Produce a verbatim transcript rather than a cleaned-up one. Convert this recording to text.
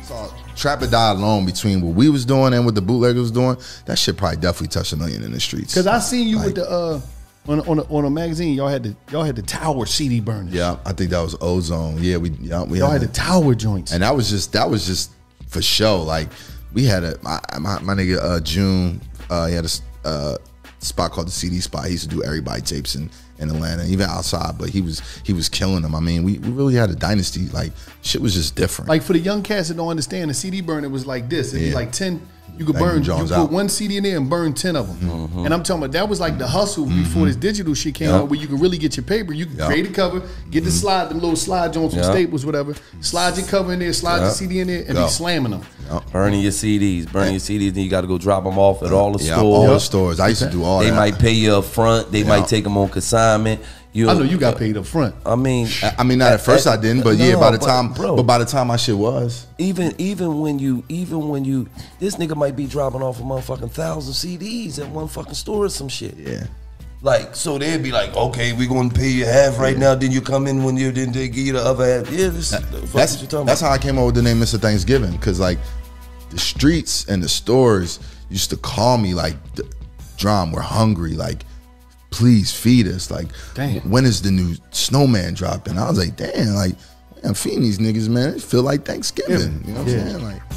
So, Trap or Die Alone, between what we was doing and what the bootlegger was doing, that shit probably definitely touched a million in the streets. Because I seen you like, with the uh on on a, on a magazine. Y'all had the y'all had the Tower C D burners. Yeah, I think that was Ozone. Yeah, we yeah, we y'all had, had the Tower joints, and that was just that was just for show. Like we had a my my, my nigga uh, June. Uh, he had a uh, spot called the C D Spot. He used to do everybody tapes in, in Atlanta, even outside. But he was he was killing them. I mean, we, we really had a dynasty. Like shit was just different. Like for the young cats that don't understand, the C D burner was like this. It'd Yeah. be like ten. You could Like burn. You Jones put out. one C D in there and burn ten of them. Mm-hmm. And I'm talking about that was like the hustle Mm-hmm. before this digital shit came Yep. out, where you can really get your paper. You can Yep. create a cover, get the slide, the little slide joints from Yep. Staples, whatever. Slide your cover in there, slide your Yep. C D in there, and Go. be slamming them. Burning your C Ds, burning your C Ds, then you got to go drop them off at all the yeah, stores. all the stores. I used to do all They that. might pay you up front. They Yeah. might take them on consignment. You, I know you got paid up front. I mean, I- I mean, not at first I didn't, but yeah, No, by the but, time, bro. but by the time my shit was, even even when you even when you this nigga might be dropping off a motherfucking thousand C Ds at one fucking store or some shit. yeah. Like, so they'd be like, okay, we gonna pay you half right now. Then you come in when you then they give you the other half. Yeah, this the fuck That's what you talking that's about. how I came up with the name Mister Thanksgiving, because like the streets and the stores used to call me like, Drum, we're hungry, like please feed us. Like, Damn. when is the new Snowman dropping? I was like, damn, like I'm feeding these niggas, man. It feel like Thanksgiving. You know what Yeah. I'm saying? Like,